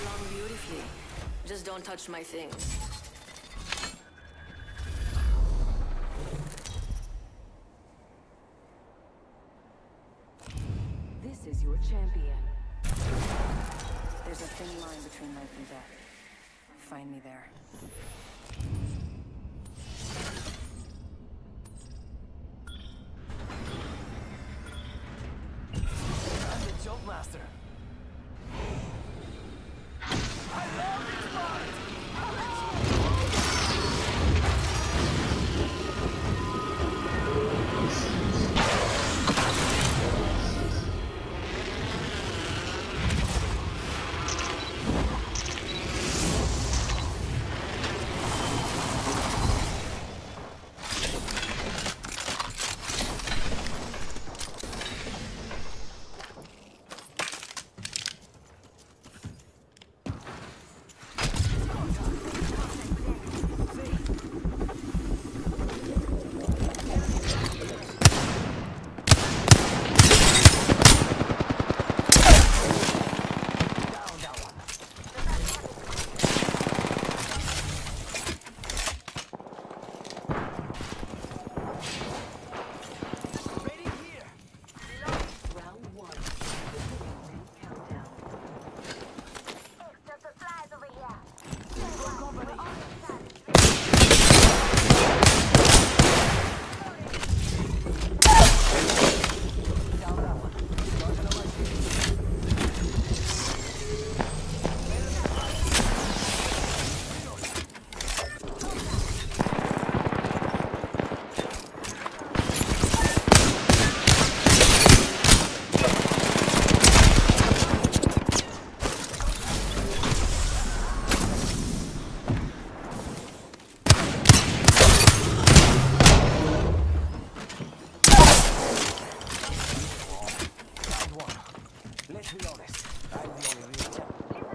along beautifully. Just don't touch my things. This is your champion. There's a thin line between life and death. Find me there. I'm the jump master. I love this part! Let's be honest, I'm the only real champion.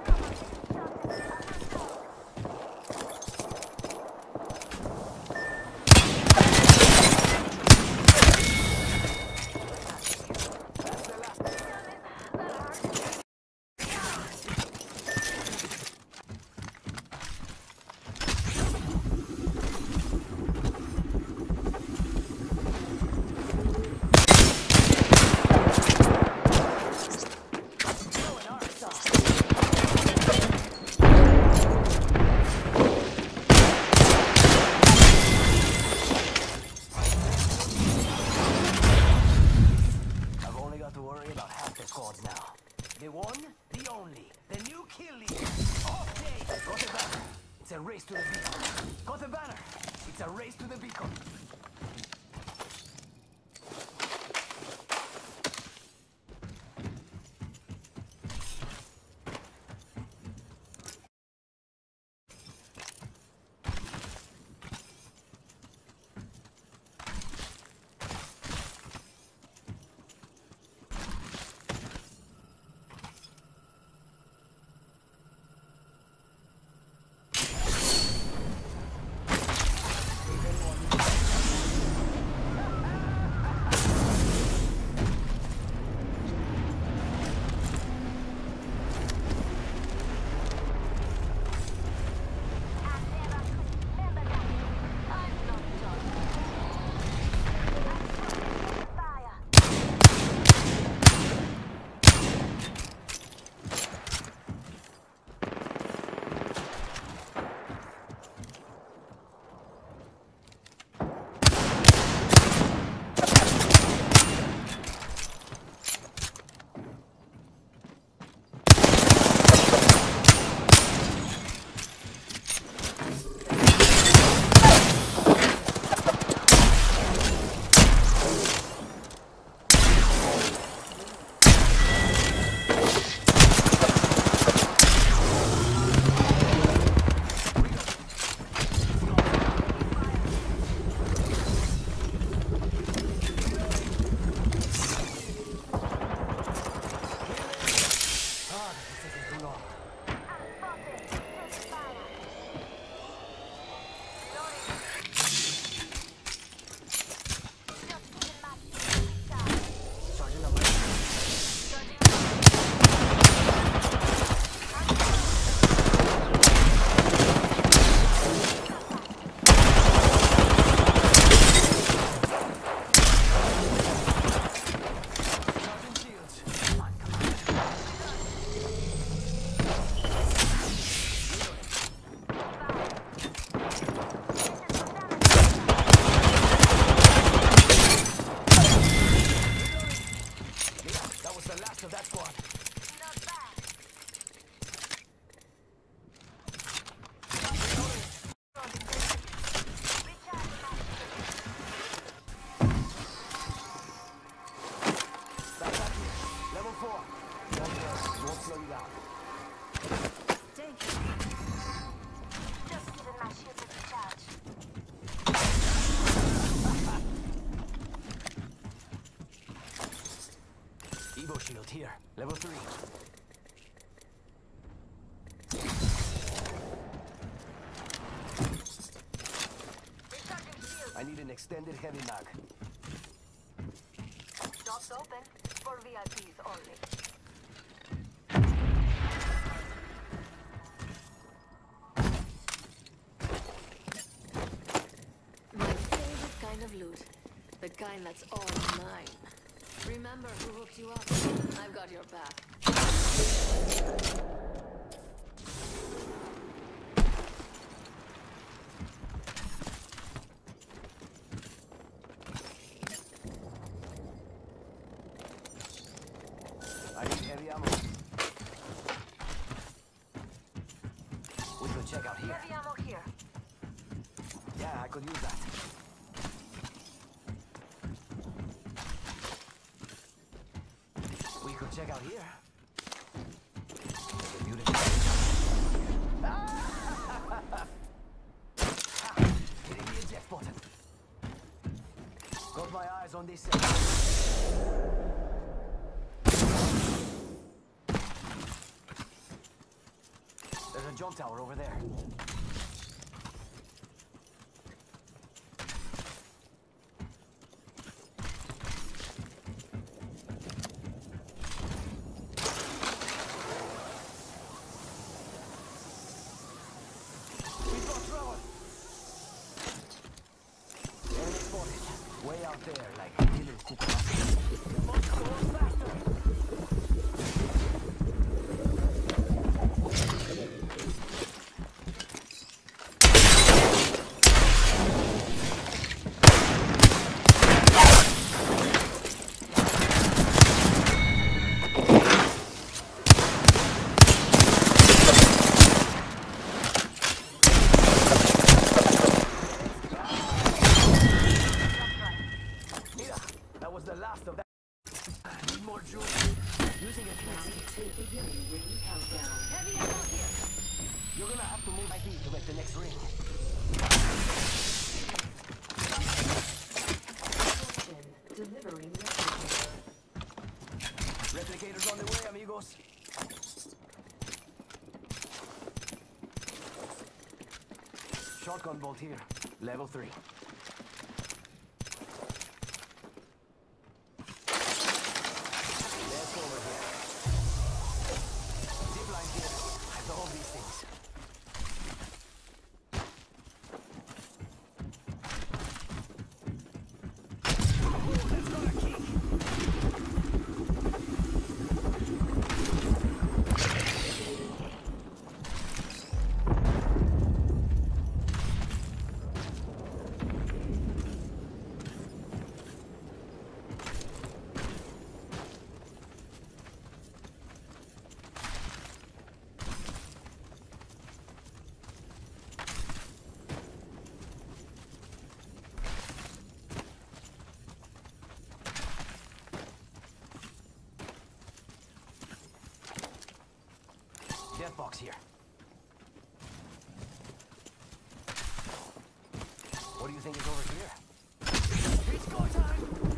Now. The one, the only, the new kill leader. Okay, got the banner. It's a race to the beacon. Got the banner. It's a race to the beacon. Don't worry, won't slow you down. Take it. Just giving my shield a recharge. Evo shield here, level 3. Recharging shield. I need an extended heavy mag. Shops open. For VIPs only. My favorite kind of loot. The kind that's all mine. Remember who hooked you up? I've got your back. I need heavy ammo. We could check out here. Heavy ammo here. Yeah, I could use that. We could check out here. It's a beautiful. Hitting the eject button. Got my eyes on this. There's a jump tower over there. We've got trouble. Enemy spotted. Way out there, like a little cucaracha. Must go faster. Mira, that was the last of that. Need more jewels. Using a flexi. Heavy ammo here. You're gonna have to move my feet to make the next ring. Delivering Replicators on the way, amigos. Shotgun bolt here. Level 3. Let's go over here. Zip line here. I love these things. Ooh, that's got a kick. Death box here. What do you think is over here? It's go time!